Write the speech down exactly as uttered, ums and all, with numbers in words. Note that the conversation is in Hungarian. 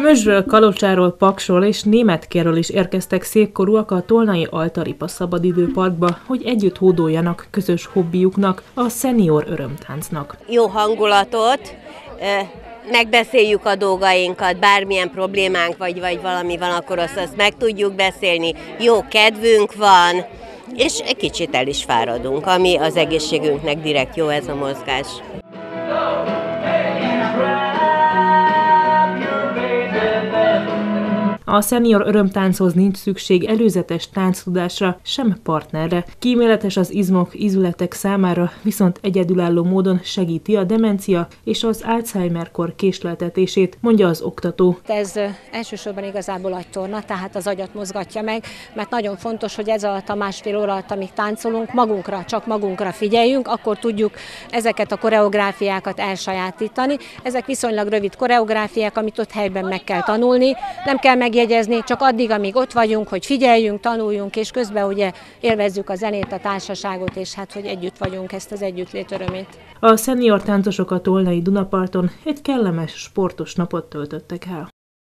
Mösről, Kalocsáról, Paksról és Németkéről is érkeztek szépkorúak a tolnai Altaripa szabadidőparkba, hogy együtt hódoljanak közös hobbiuknak, a szenior örömtáncnak. Jó hangulatot, megbeszéljük a dolgainkat, bármilyen problémánk vagy, vagy valami van, akkor azt, azt meg tudjuk beszélni, jó kedvünk van, és egy kicsit el is fáradunk, ami az egészségünknek direkt jó ez a mozgás. A szenior örömtánchoz nincs szükség előzetes tánctudásra, sem partnerre. Kíméletes az izmok, ízületek számára, viszont egyedülálló módon segíti a demencia és az Alzheimer-kor késleltetését, mondja az oktató. Ez elsősorban igazából agytorna, tehát az agyat mozgatja meg, mert nagyon fontos, hogy ez alatt a másfél óra alatt, amíg táncolunk, magunkra, csak magunkra figyeljünk, akkor tudjuk ezeket a koreográfiákat elsajátítani. Ezek viszonylag rövid koreográfiák, amit ott helyben meg kell tanulni, nem kell megjegyezni, csak addig, amíg ott vagyunk, hogy figyeljünk, tanuljunk, és közben ugye élvezzük a zenét, a társaságot, és hát, hogy együtt vagyunk, ezt az együttlét örömét. A szenior táncosok a tolnai Dunaparton egy kellemes, sportos napot töltöttek el.